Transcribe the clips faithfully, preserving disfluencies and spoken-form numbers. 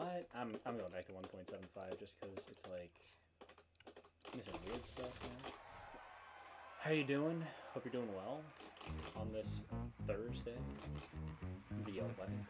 what? I'm I'm going back to one point seven five just because it's like missing weird stuff now. How you doing? Hope you're doing well on this Thursday, the eleventh.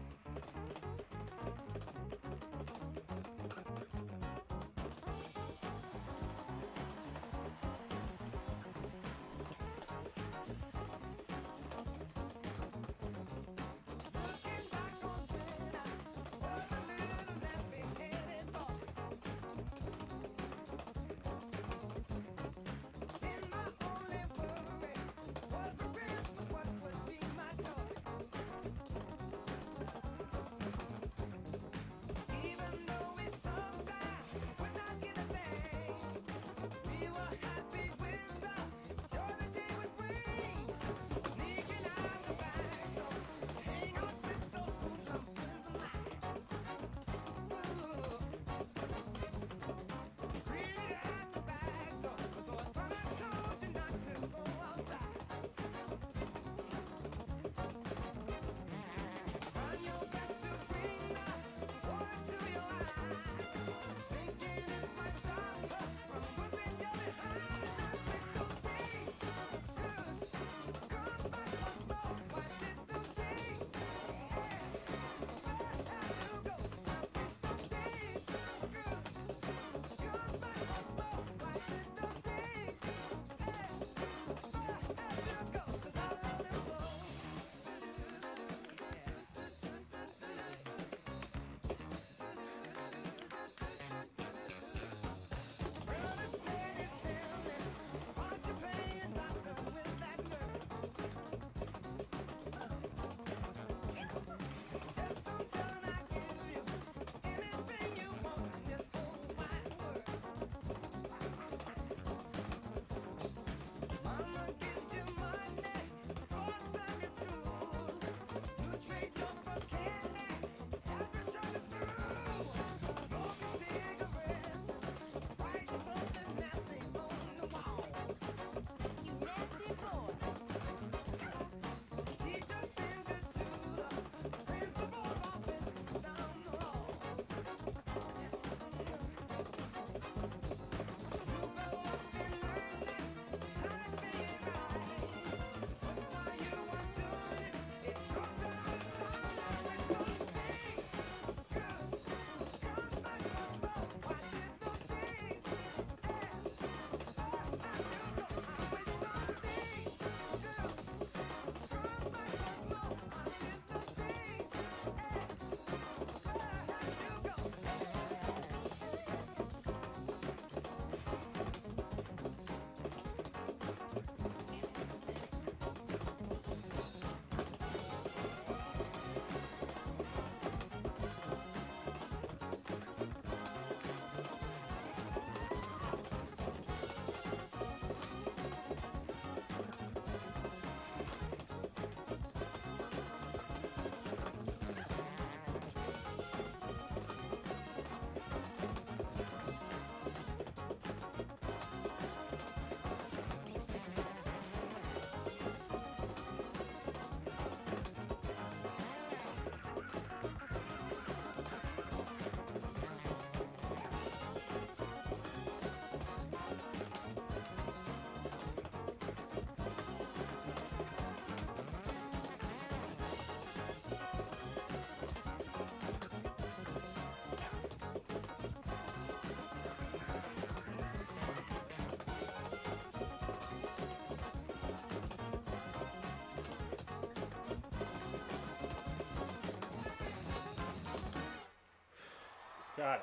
Got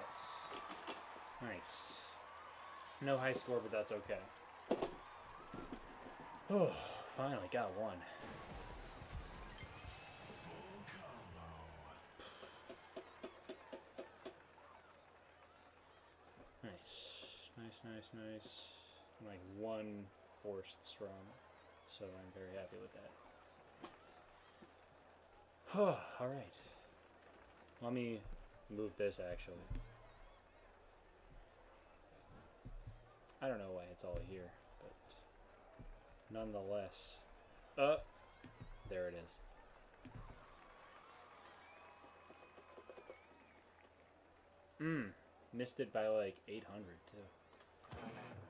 it. Nice. No high score, but that's okay. Oh, finally got one. Nice. Nice, nice, nice. Like one forced strum, so I'm very happy with that. Oh, alright. Let me move this actually. I don't know why it's all here, but nonetheless. Uh, there it is. Mm. Missed it by like eight hundred too.